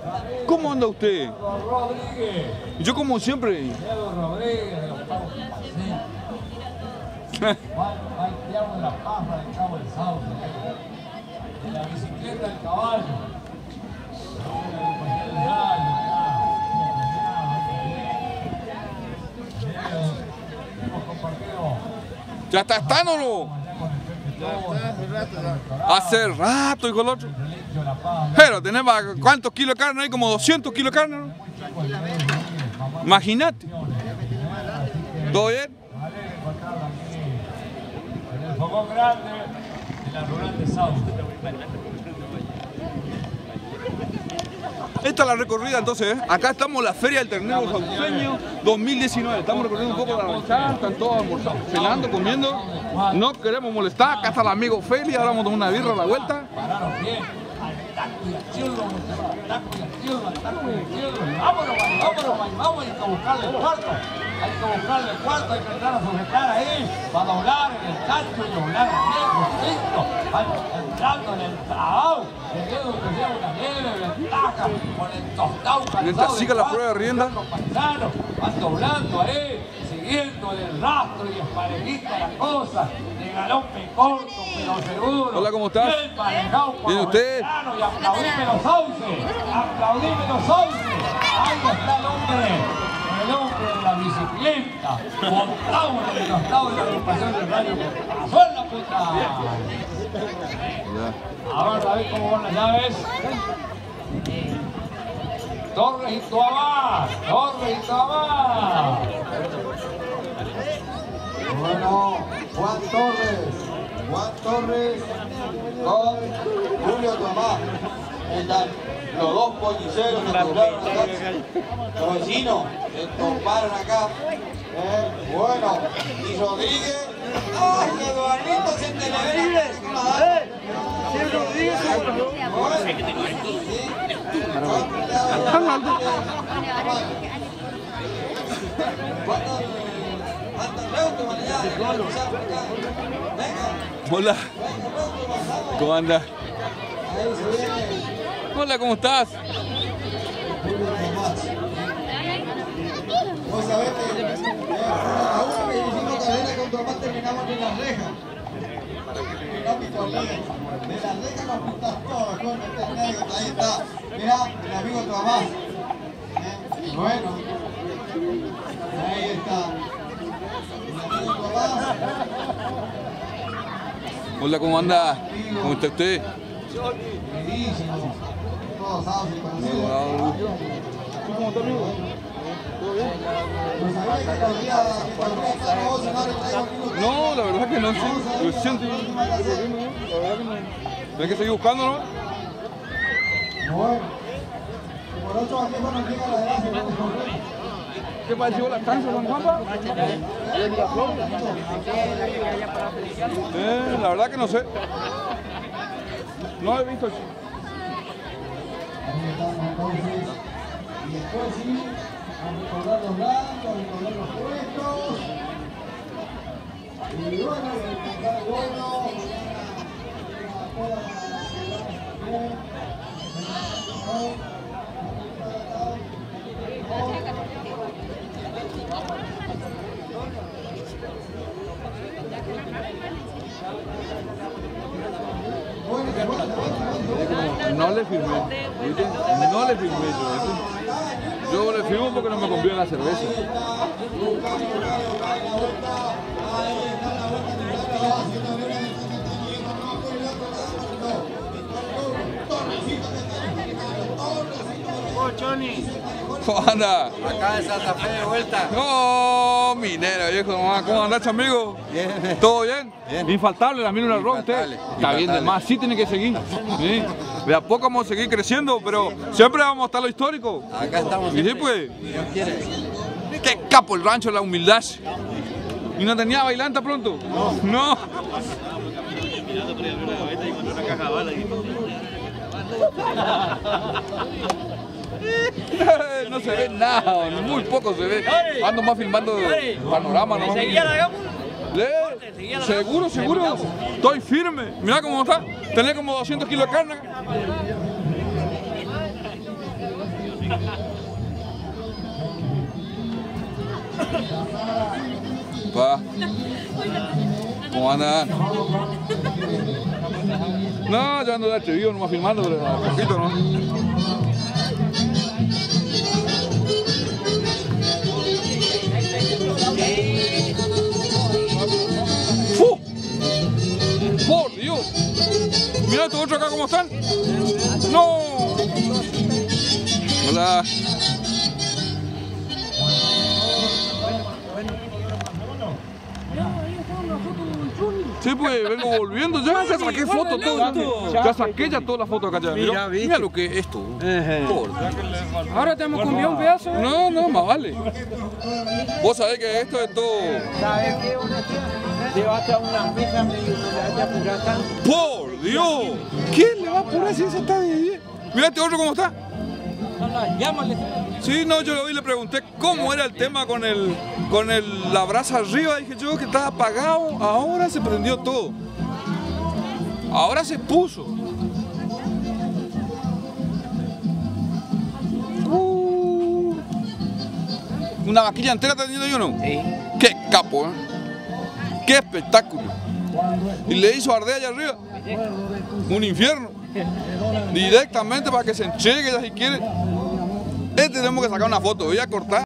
¿Cómo anda usted? Yo como siempre. Santiago de la Paja del Cabo del Sauce, de la bicicleta del caballo, ¿Ya están o no? Hace rato, hijo del otro. Pero tenemos, ¿cuántos kilos de carne hay? Como 200 kilos de carne, ¿no? Imagínate. ¿Todo bien? En el fogón grande de la rural de Sauce. Esta es la recorrida entonces, ¿eh? Acá estamos en la Feria del Ternero Sauceño 2019. Estamos recorriendo un poco la ranchada, están todos almorzando, cenando, comiendo. No queremos molestar, acá está el amigo Feli, ahora vamos a tomar una birra a la vuelta. Pararon bien, al taco y al cielo, al taco y al cielo, al taco y al cielo. Vámonos, vamos, hay que buscarle el cuarto. Hay que buscarle el cuarto, hay que entrar a sujetar ahí, para doblar en el tacho y doblar bien, justito. Entrando en el trabajo, teniendo que sea una leve ventaja, con el tostado Mientras siga la prueba de rienda. Van doblando ahí, siguiendo el rastro y esparejita la cosa, de galope corto, pero seguro. Hola, ¿cómo estás? Bien manejado por ¿Bien usted? y aplaudime los sauces, aplaudime los sauces. Ahí está el hombre de la bicicleta, montado en el costado de la agrupación del radio. ¡Pasó en la puta! Ahora David, ¿cómo van las llaves? Torres y Tuabá, Torres y Tuabá. Bueno, Juan Torres con Julio Tuabá. Están los dos polliceros que doblaron acá. Los vecinos se toparon acá. Bueno, y Rodríguez. ¡Ay, Eduardito se te le ve libre! ¡Sí, Rodríguez! Hola. ¿Cómo andas? Hola, ¿cómo estás? Vos sabés que a uno que hicimos carrera con Tomás terminamos en las rejas. No picolín. De las rejas nos juntas todos, con este anécdota, ahí está. Mirá, el amigo Tomás. Bueno, ahí está. El amigo Tomás. Hola, ¿cómo anda? ¿Cómo está usted? Buenísimo. Todos saben y conocidos. ¿Cómo está, amigo? ¿Todo bien? No, la verdad que no, sí. Lo siento. La verdad que no. Hay que seguir buscando, ¿no? Bueno. Por 8 aquí cuando llega la gracia. ¿Qué pareció la cancha, Juan Juanpa? La verdad que no sé. No he visto el chico. Y después sí, a recordar los blancos, a recordar los puestos. Y bueno, el bueno. No le firmé, ¿viste? No le firmé yo, ¿viste? Yo le firmo porque no me conviene la cerveza. ¿Cómo anda? Acá de Santa Fe de vuelta. ¡Oh, minero, viejo! ¿Cómo andás, amigo? Bien. ¿Todo bien? Bien. Infaltable, la mira rock usted. Está bien de más, sí tiene que seguir. ¿Sí? De a poco vamos a seguir creciendo, pero siempre vamos a estar lo histórico. Acá estamos. Y sí, pues. Dios quiere. ¡Qué capo el rancho, la humildad! ¿Y no tenía bailanta pronto? No. Mirando por el gaveta y encontré una caja de balas No se ve nada, muy poco se ve. Ando más filmando panorama, ¿no? ¿Seguía la gama? Seguro, seguro. Estoy firme. Mira cómo está. Tenés como 200 kilos de carne. Pa. ¿Cómo andan? No, yo ando de atrevido nomás filmando, pero a poquito, ¿no? ¡Fu! ¡Por Dios! Mira estos otros acá cómo están. ¡No! Hola. Sí, pues vengo volviendo ya saqué fotos todo. Ya saqué ya todas las fotos acá ya. Mira lo que es esto. Ahora te hemos comido un pedazo. No, no, más vale. Vos sabés que esto es todo. ¿Sabes qué? Llévate a una mesa medio de apurata. ¡Por Dios! ¿Quién le va a apurar si esa está de 10? Mira este otro cómo está. Llámale. Sí, no, yo hoy le pregunté cómo era el tema con la brasa arriba. Dije yo que estaba apagado. Ahora se prendió todo. Ahora se puso. Una vaquilla entera teniendo yo, ¿no? Sí. Qué capo, ¿eh? Qué espectáculo. Y le hizo arder allá arriba. Un infierno. Directamente para que se enchegue ya si quiere. Tenemos que sacar una foto. Voy a cortar.